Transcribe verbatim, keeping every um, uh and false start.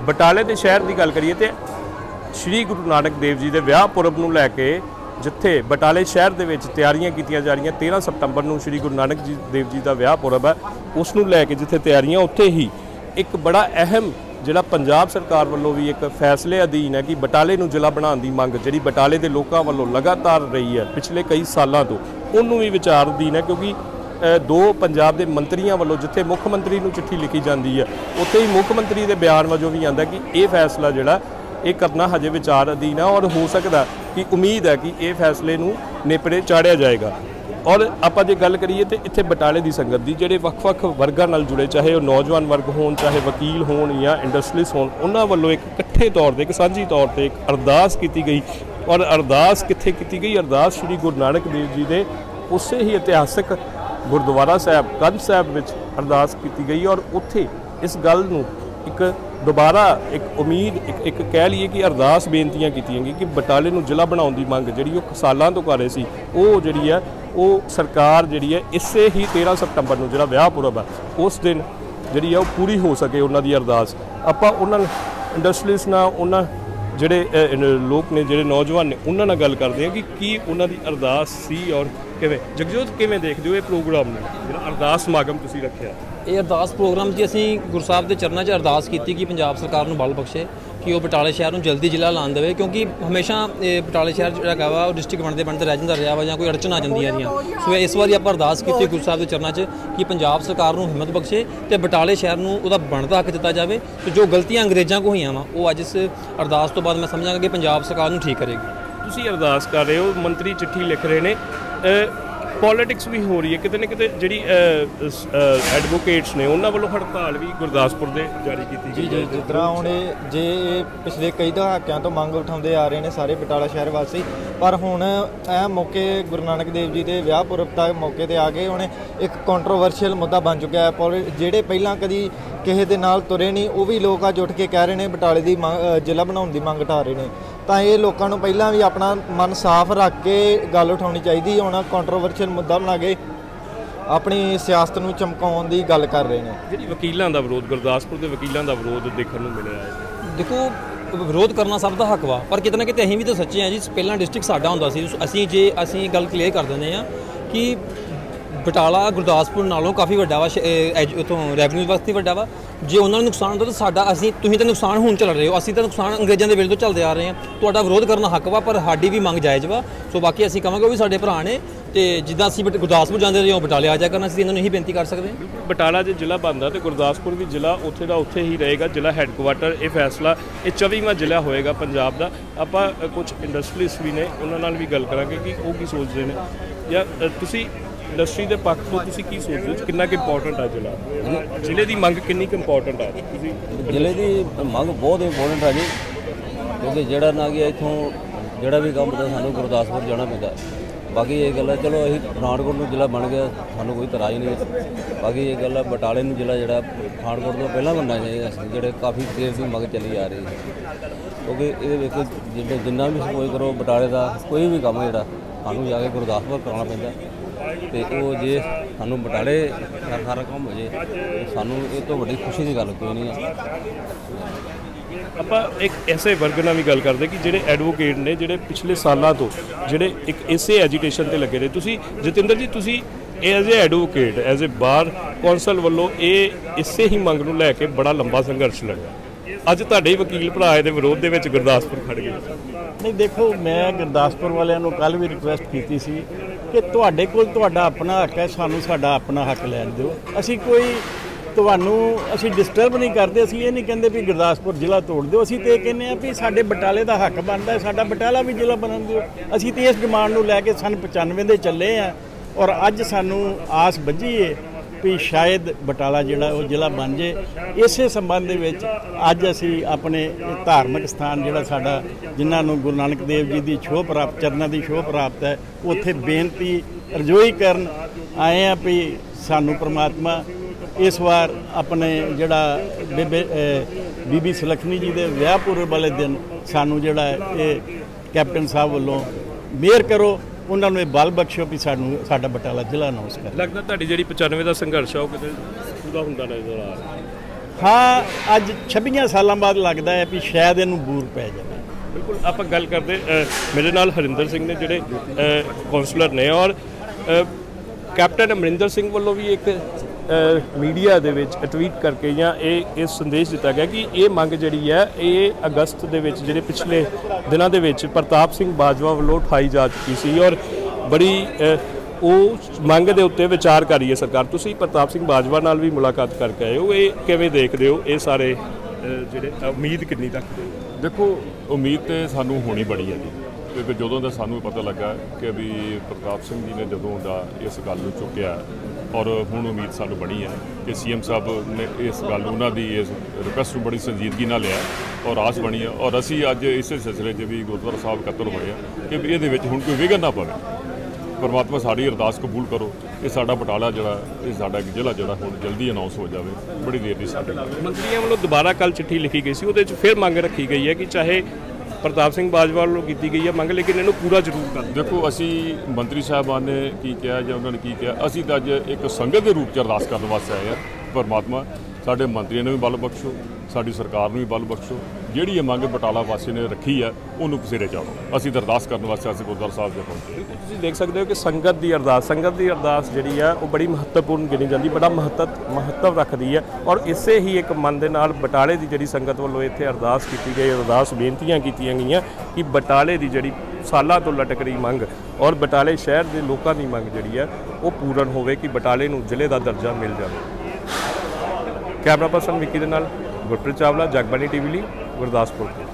बटाले के शहर की गल करिए तो श्री गुरु नानक देव जी के विआह पुरब नूं लैके जिथे बटाले शहर के तैयारियां कीतियां जा रही तेरह सितंबर को श्री गुरु नानक जी देव जी का विआह पुरब है, उसनूं लैके जिथे तैयारियां उत्थे ही एक बड़ा अहम जिहड़ा पंजाब सरकार वालों भी एक फैसले अधीन है कि बटाले नूं जिला बनाउण दी मंग जिहड़ी बटाले के लोगों वालों लगातार रही है पिछले कई सालों तो उन्होंने भी विचार अधीन है, क्योंकि दो पंजाब के मंत्रियों वालों जिथे मुख मंत्री नूं चिट्ठी लिखी जाती है उत्थे ही मुख मंत्री के बयान वजों भी आंदा कि यह फैसला जिहड़ा ये करना हजे विचार अधीन है और हो सकता कि उम्मीद है कि यह फैसले नूं नेपरे चाढ़िया जाएगा। और आपां जे गल करिए तो इत्थे बटाले की संगत की जिहड़े वख-वख वर्गां नाल जुड़े, चाहे वो नौजवान वर्ग होण, चाहे वकील होण या इंडस्ट्रीज होण, उन्हां वल्लों एक इकट्ठे तौर पर एक सांझी तौर पर एक अरदास की गई। और अरदास कित्थे की गई? अरदास श्री गुरु नानक देव जी के उस ही इतिहासक गुरुद्वारा साहब कंध साहब विच अरदास की गई और उत्थे इस गल नूं एक दोबारा एक उम्मीद एक, एक कह लीए कि अरदास बेनतियां कीतियां गई कि बटाले नूं जिला बनाउण दी मंग जिहड़ी वो सालां तो कर रहे सी, वो जिहड़ी है वो सरकार जिहड़ी है इसे ही तेरह सितंबर नूं जिहड़ा विआह पुरब है उस दिन जिहड़ी है वो पूरी हो सके उन्हां दी अरदास। आपां उन्हां इंडस्ट्रीज नाल उन्हां जिहड़े लोग ने जिहड़े नौजवान ने उन्हां नाल गल करदे हैं कि की उन्हां दी अरदास सी और किवें। जगजोत किवें देखदे हो ये प्रोग्राम ने जिहड़ा अरदास समागम तुसीं रखिआ? ये अरदास प्रोग्राम जी असीं गुरु साहब के चरणों च अरदास की कि पंजाब सरकार नूं बल बख्शे कि वो बटाले शहर में जल्दी जिला लान देवे, क्योंकि हमेशा बटाले शहर जो है वो डिस्ट्रिक्ट बनते बनते रह जाता रहा वा या कोई अड़चन आ जांदियां रहियां। सो इस बार आप अरदास की गुरु साहब के चरणों च कि पंजाब सरकार नूं हिम्मत बख्शे तो बटाले शहर नूं उहदा बनदा हक दिता जाए। तो जो गलतियां अंग्रेज़ों को हुईयां वा वो अज इस अरदास तो बाद मैं समझांगा कि पंजाब सरकार नूं ठीक करेगी। तुसीं अरदास कर रहे हो, मंत्री चिट्ठी लिख रहे हैं, पॉलिटिक्स भी हो रही है किते न किते जिहड़ी एडवोकेट्स ने उन्होंने वालों हड़ताल भी गुरदासपुर दे जारी की जी जी जिस तरह हुण जे पिछले कई दहाकियां तो मंग उठाते आ रहे हैं सारे बटाला शहर वासी, पर हुण यह मौके गुरु नानक देव जी के विआह पुरब तक मौके पर आ गए हुण एक कॉन्ट्रोवर्शियल मुद्दा बन चुका है। पर जिहड़े पहलां कदी किसी दे नाल तुरे नहीं वो भी लोग अज उठ के कह रहे हैं बटाले की जिला बनाउण दी मंग उठा रहे हैं। तो ये लोगों को पहला भी अपना मन साफ रख के गल उठानी चाहिए, हुण कॉन्ट्रोवर्शियल मुद्दा बना के अपनी सियासत नूं चमकाउण दी गल कर रहे हैं। जिहड़ी वकीलों का विरोध गुरदासपुर के वकीलों का विरोध देखने को मिल रहा है, देखो विरोध करना सब का हक वा, पर कितना किते असीं भी तो सच्चे हैं जी। पहला डिस्ट्रिक्ट साडा हुंदा सी, असीं जे असीं गल क्लीयर कर दिंदे आ कि बटाला गुरदासपुर नालों काफ़ी वड्डा वा, उतों रैवन्यू वास्ते वड्डा वा। जे उन्होंने नुकसान होता तो साडा असीं तुसीं तो नुकसान हुण चल रहे हो, असीं तो नुकसान अंग्रेज़ों के वेले तो चलते आ रहे हैं। तुहाडा विरोध करना हक वा, पर साडी भी मंग जायज़ वा। सो बाकी असीं कहांगे वो भी साडे भरा ने, तो जिद्दां असीं गुरदासपुर जांदे रहे बटाले आ जाया करना, असीं इन्हां नूं यही बेनती कर सकते हैं। बटाला जो जिला बनता तो गुरदासपुर भी जिला उत्थे दा उत्थे ही रहेगा, जिला हैडकुआटर। ये फैसला ये चौबीवां जिला होएगा पंजाब का। आपां कुछ इंडस्ट्रीज भी ने उन्हां नाल भी गल करांगे कि वो की सोचते हैं, या तुसीं इंडस्ट्री के पक्ष तो तुसीं की सोचते हो कितना इंपोर्टेंट है जिला, जिले की मंग कितनी इंपोर्टेंट है? जिले की मंग बहुत इंपोर्टेंट है जी, क्योंकि जोड़ा ना कि इतों जोड़ा भी काम होता सानू गुरदासपुर जाना पैंदा। बाकी ये गल है चलो अभी पठानकोट में जिला बन गया, सानू कोई तराज नहीं। बाकी ये गल है बटाले में जिला जोड़ा पठानकोट तो पहला बनना चाहिए, जोड़े काफ़ी देर की मंग चली आ रही है। क्योंकि ये जिन्ना भी सपोज करो बटाले का कोई भी काम है जोड़ा सानू जाके गुरदासपुर कराना पैंदा, तो वो जे सानू बटाले सारा काम हो जाए सानू ये तो बड़ी खुशी की गल कोई नहीं है। ਆਪਾਂ एक ऐसे वर्ग ਨਾਲ भी गल करते कि ਜਿਹੜੇ एडवोकेट ने ਜਿਹੜੇ पिछले सालों तो ਜਿਹੜੇ एक इसे एजीटेशन ਤੇ ਲੱਗੇ ਰਹੇ। ਤੁਸੀਂ ਜਤਿੰਦਰ ਜੀ ਤੁਸੀਂ as a advocate as a bar council ਵੱਲੋਂ ਇਹ ਇਸੇ ਹੀ ਮੰਗ ਨੂੰ ਲੈ ਕੇ ਬੜਾ ਲੰਬਾ ਸੰਘਰਸ਼ ਲੜਿਆ, ਅੱਜ ਤੁਹਾਡੇ ਵਕੀਲ ਭਰਾ ਇਹਦੇ ਵਿਰੋਧ ਦੇ ਵਿੱਚ ਗੁਰਦਾਸਪੁਰ ਖੜ ਗਏ। नहीं देखो मैं गुरदासपुर वालिਆਂ ਨੂੰ ਕੱਲ ਵੀ रिक्वेस्ट की सी कि ਤੁਹਾਡੇ ਕੋਲ ਤੁਹਾਡਾ ਆਪਣਾ ਹੱਕ ਹੈ, ਸਾਨੂੰ ਸਾਡਾ ਆਪਣਾ ਹੱਕ ਲੈਣ ਦਿਓ। ਅਸੀਂ ਕੋਈ ਤੁਹਾਨੂੰ ਅਸੀਂ ਡਿਸਟਰਬ ਨਹੀਂ ਕਰਦੇ, ਅਸੀਂ ਇਹ ਨਹੀਂ ਕਹਿੰਦੇ ਵੀ ਗੁਰਦਾਸਪੁਰ ਜ਼ਿਲ੍ਹਾ ਤੋੜ ਦਿਓ। ਅਸੀਂ ਤਾਂ ਇਹ ਕਹਿੰਦੇ ਹਾਂ ਵੀ ਸਾਡੇ ਬਟਾਲੇ ਦਾ ਹੱਕ ਬਣਦਾ ਹੈ, ਸਾਡਾ ਬਟਾਲਾ ਵੀ ਜ਼ਿਲ੍ਹਾ ਬਣਨ ਦਿਓ। ਅਸੀਂ ਤਾਂ ਇਸ ਡਿਮਾਂਡ ਨੂੰ ਲੈ ਕੇ ਸਨ ਪਚਾਨਵੇਂ ਦੇ ਚੱਲੇ ਹਾਂ, ਔਰ ਅੱਜ ਸਾਨੂੰ ਆਸ ਬੱਝੀ ਹੈ भी शायद बटाला जिहड़ा वो जिला बन जाए। इस संबंध विच अज असी अपने धार्मिक स्थान जिहड़ा साडा जिन्हां नूं गुरु नानक देव जी की छोह प्राप्त चरनां की छोह प्राप्त है, उत्थे बेनती रजोई करन आए हैं भी सानू परमात्मा इस बार अपने जिहड़ा बेबे बीबी सुलखनी जी के विआह पुरब वाले दिन सानू जिहड़ा ये कैप्टन साहब वालों मेहर करो, उन्होंने बल बख्शो भी सानू साडा बटाला जिला अनाउंस कर। लगता तुहाडी जिहड़ी पचानवे का संघर्ष है वो किते पूरा हुंदा नज़र आ रहा? ਹਾਂ ਅੱਜ ਛੱਬੀਆਂ ਸਾਲਾਂ ਬਾਅਦ ਲੱਗਦਾ ਹੈ ਵੀ ਸ਼ਾਇਦ ਇਹਨੂੰ ਬੂਰ ਪੈ ਜਾਵੇ। ਬਿਲਕੁਲ ਆਪਾਂ ਗੱਲ ਕਰਦੇ ਅ, ਮੇਰੇ ਨਾਲ ਹਰਿੰਦਰ ਸਿੰਘ ਨੇ ਜਿਹੜੇ ਕਾਉਂਸਲਰ ਨੇ, ਔਰ ਅ, ਕੈਪਟਨ ਅਮਰਿੰਦਰ ਸਿੰਘ ਵੱਲੋਂ ਵੀ ਇੱਕ ਮੀਡੀਆ ਦੇ ਵਿੱਚ ਟਵੀਟ ਕਰਕੇ ਜਾਂ ਇਹ ਇਹ ਸੰਦੇਸ਼ ਦਿੱਤਾ ਗਿਆ ਕਿ ਇਹ ਮੰਗ ਜਿਹੜੀ ਹੈ ਇਹ ਅਗਸਤ ਦੇ ਵਿੱਚ ਜਿਹੜੇ ਪਿਛਲੇ ਦਿਨਾਂ ਦੇ ਵਿੱਚ ਪ੍ਰਤਾਪ ਸਿੰਘ ਬਾਜਵਾ ਵੱਲੋਂ ਉਠਾਈ ਜਾ ਚੁੱਕੀ ਸੀ, ਔਰ ਬੜੀ ਅ, ਉਹ ਮੰਗ ਦੇ ਉੱਤੇ ਵਿਚਾਰ ਕਰ ਰਹੀ ਹੈ ਸਰਕਾਰ। ਤੁਸੀਂ ਪ੍ਰਤਾਪ ਸਿੰਘ ਬਾਜਵਾ ਨਾਲ ਵੀ ਮੁਲਾਕਾਤ ਕਰਕੇ ਆਏ ਹੋ, ਇਹ ਕਿਵੇਂ ਦੇਖਦੇ ਹੋ ਇਹ ਸਾਰੇ ਅ, ਜਿਹੜੇ ਉਮੀਦ ਕਿੰਨੀ ਤੱਕ ਦੇ? ਦੇਖੋ ਉਮੀਦ ਤੇ ਸਾਨੂੰ ਹੋਣੀ ਬੜੀ ਹੈ ਜੀ, ਕਿਉਂਕਿ ਜਦੋਂ ਦਾ ਸਾਨੂੰ ਪਤਾ ਲੱਗਾ ਕਿ ਵੀ ਪ੍ਰਤਾਪ ਸਿੰਘ ਜੀ ਨੇ ਜਦੋਂ ਦਾ ਇਸ ਗੱਲ ਨੂੰ ਚੁੱਕਿਆ, ਔਰ ਹੁਣ ਉਮੀਦ ਸਾਨੂੰ ਬਣੀ ਹੈ ਕਿ ਸੀਐਮ ਸਾਹਿਬ ਨੇ ਇਸ ਗੱਲ ਨੂੰ ਉਹਨਾਂ ਦੀ ਇਸ ਰਿਕੁਐਸਟ ਨੂੰ ਬੜੀ ਸੰਜੀਦਗੀ ਨਾਲ ਲਿਆ ਔਰ ਆਸ ਬਣੀ ਹੈ, ਔਰ ਅਸੀਂ ਅੱਜ ਇਸੇ ਸਿਲਸਿਲੇ 'ਚ ਵੀ ਗੁਰਦੁਆਰਾ ਸਾਹਿਬ ਇਕੱਤਰ ਹੋਏ ਆ ਕਿ ਵੀ ਇਹਦੇ ਵਿੱਚ ਹੁਣ ਕੋਈ ਵਿਘਨ ਨਾ ਪਵੇ। ਪਰਮਾਤਮਾ ਸਾਡੀ ਅਰਦਾਸ ਕਬੂਲ ਕਰੋ, ਇਹ ਸਾਡਾ ਬਟਾਲਾ ਜਿਹੜਾ ਇਹ ਸਾਡਾ ਜ਼ਿਲ੍ਹਾ ਜਿਹੜਾ ਹੁਣ ਜਲਦੀ ਅਨਾਉਂਸ ਹੋ ਜਾਵੇ, ਬੜੀ ਦੇਰ ਦੀ ਸਾਡੀ। ਮੰਤਰੀਆਂ ਵੱਲੋਂ ਦੁਬਾਰਾ ਕੱਲ ਚਿੱਠੀ ਲਿਖੀ ਗਈ ਸੀ, ਉਹਦੇ 'ਚ ਫਿਰ ਮੰਗ ਰੱਖੀ ਗਈ ਹੈ ਕਿ ਚਾਹੇ ਪ੍ਰਤਾਪ ਸਿੰਘ ਬਾਜਵਾ ਵੱਲੋਂ ਕੀਤੀ ਗਈ ਹੈ ਮੰਗ, ਲੇਕਿਨ ਇਹਨੂੰ ਪੂਰਾ ਜ਼ਰੂਰ ਕਰ। ਦੇਖੋ ਅਸੀਂ ਮੰਤਰੀ ਸਾਹਿਬਾਨ ਨੇ ਕੀ ਕਿਹਾ ਜਾਂ ਉਹਨਾਂ ਨੇ ਕੀ ਕਿਹਾ, ਅਸੀਂ ਤਾਂ ਅੱਜ ਇੱਕ ਸੰਗਤ ਦੇ ਰੂਪ 'ਚ ਅਰਦਾਸ ਕਰਨ ਵਾਸਤੇ ਆਏ ਹਾਂ। ਪਰਮਾਤਮਾ ਸਾਡੇ ਮੰਤਰੀਆਂ ਨੂੰ ਵੀ ਬਲ ਬਖਸ਼ੋ, ਸਾਡੀ ਸਰਕਾਰ ਨੂੰ ਵੀ ਬਲ ਬਖਸ਼ੋ, ਜਿਹੜੀ ਇਹ ਮੰਗ ਬਟਾਲਾ ਵਾਸੀ ਨੇ ਰੱਖੀ ਹੈ ਉਹਨੂੰ ਸਿਰੇ ਚਾੜੋ। ਅਸੀਂ ਤਾਂ ਅਰਦਾਸ ਕਰਨ ਵਾਸਤੇ ਅਸੀਂ ਗੁਰਦੁਆਰਾ ਸਾਹਿਬ ਦੇ ਪਹੁੰਚੇ। ਤੁਸੀਂ ਦੇਖ ਸਕਦੇ ਹੋ ਕਿ ਸੰਗਤ ਦੀ ਅਰਦਾਸ ਸੰਗਤ ਦੀ ਅਰਦਾਸ ਜਿਹੜੀ ਆ ਉਹ ਬੜੀ ਮਹੱਤਵਪੂਰਨ ਗਿਣੀ ਜਾਂਦੀ, ਬੜਾ ਮਹੱਤਵ ਮਹੱਤਵ ਰੱਖਦੀ ਹੈ, ਔਰ ਇਸੇ ਹੀ ਇੱਕ ਮਨ ਦੇ ਨਾਲ ਬਟਾਲੇ ਦੀ ਜਿਹੜੀ ਸੰਗਤ ਵੱਲੋਂ ਇੱਥੇ ਅਰਦਾਸ ਕੀਤੀ ਗਈ, ਅਰਦਾਸ ਬੇਨਤੀਆਂ ਕੀਤੀਆਂ ਗਈਆਂ ਕਿ ਬਟਾਲੇ ਦੀ ਜਿਹੜੀ ਸਾਲਾਂ ਤੋਂ ਲਟਕ ਰਹੀ ਮੰਗ ਔਰ ਬਟਾਲੇ ਸ਼ਹਿਰ ਦੇ ਲੋਕਾਂ ਦੀ ਮੰਗ ਜਿਹੜੀ ਹੈ ਉਹ ਪੂਰਨ ਹੋਵੇ ਕਿ ਬਟਾਲੇ ਨੂੰ ਜ਼ਿਲ੍ਹੇ ਦਾ ਦਰਜਾ ਮਿਲ ਜਾਵੇ। ਕੈਮਰਾ ਪਰਸਨ ਵਿੱਕੀ ਦੇ ਨਾਲ ਗੁਰਪ੍ਰੀਤ ਚਾਵਲਾ, ਜਗਬਾਣੀ ਟੀਵੀ ਲਈ ਗੁਰਦਾਸਪੁਰ ਤੋਂ।